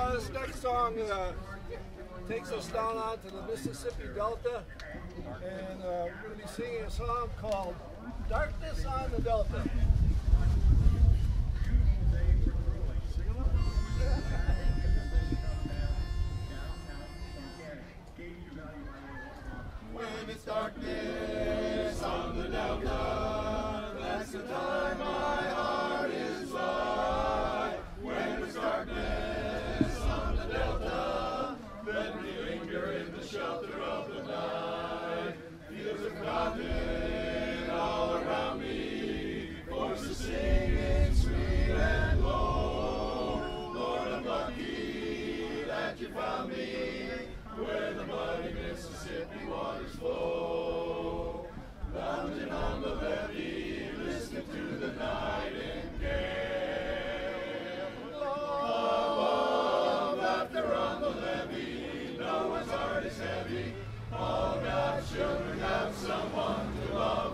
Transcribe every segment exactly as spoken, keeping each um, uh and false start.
Uh, this next song uh, takes us down onto the Mississippi Delta, and uh, we're going to be singing a song called Darkness on the Delta. When it's darkness on the Delta, that's the time my heart is light. When it's darkness on the Delta, let me linger in the shelter of the night. Fields of cotton all around me, voices singing sweet and low. Lord, I'm lucky that you found me where the muddy Mississippi waters flow. Lounging on the levee, listening to the nightingale. Love, laughter on the levee, no one's heart is heavy. All God's children have someone to love.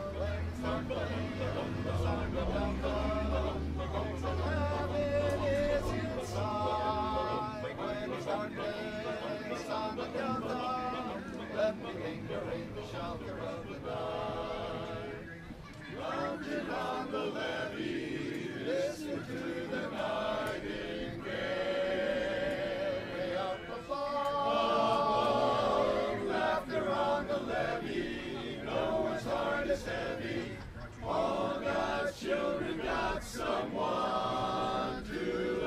Heaven is inside when it's darkness on the Delta. Let me linger in the shelter of the night. Lounging on the levee, listen to the nightingale. Way up above, laughter on the levee, no one's heart is heavy. All God's children got someone to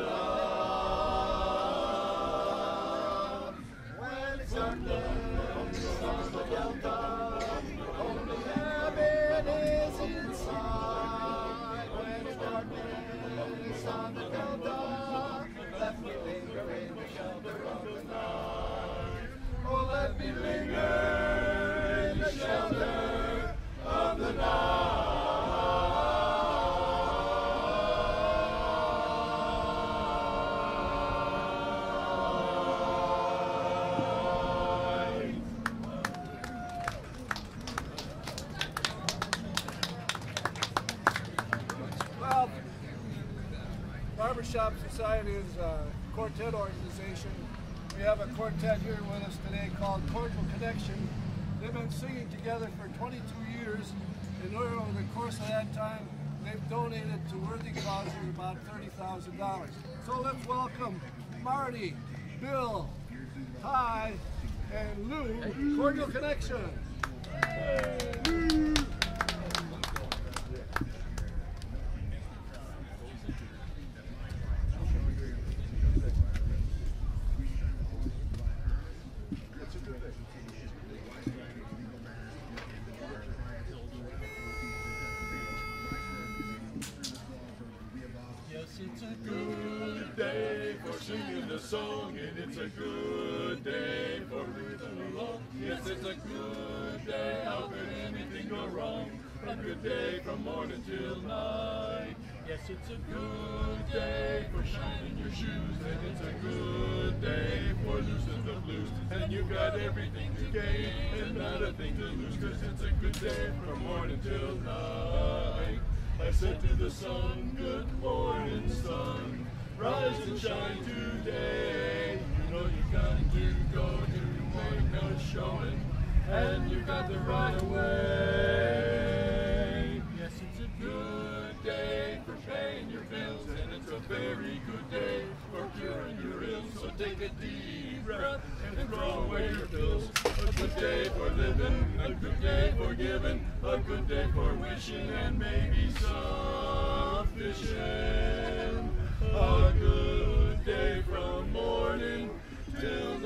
love. When it's darkness on the Delta, only heaven is inside. When it's darkness on the Delta, let me linger in the shelter of the night. Oh, let me linger in the shelter of the night. Well, Barbershop Society is a quartet organization. We have a quartet here with us today called Cordial Connection. They've been singing together for twenty-two years, and over the course of that time, they've donated to worthy causes about thirty thousand dollars. So let's welcome Marty, Bill, Ty, and Lou, Cordial Connection. Woo! It's a good day for singing the song, and it's a good day for moving along. Yes, it's a good day, how could anything go wrong? A good day from morning till night. Yes, it's a good day for shining your shoes, and it's a good day for losing the blues. And you've got everything to gain and not a thing to lose, cause it's a good day from morning till night. I said to the sun, good morning, sun. Rise and shine today. You know you got to go to make a showing, and you got the right away. Yes, it's a good day for paying your bills, and it's a very good day for curing your ills. So take a deep breath and throw away your pills. A good day for living, a good day for giving, a good day for wishing and maybe some fishing. A good day from morning till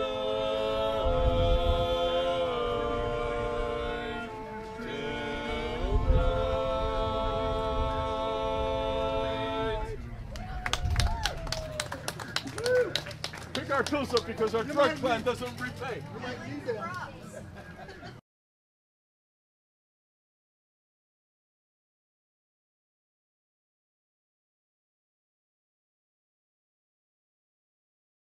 night, till night. Pick our pills up because our drug plan doesn't repay. You might need that.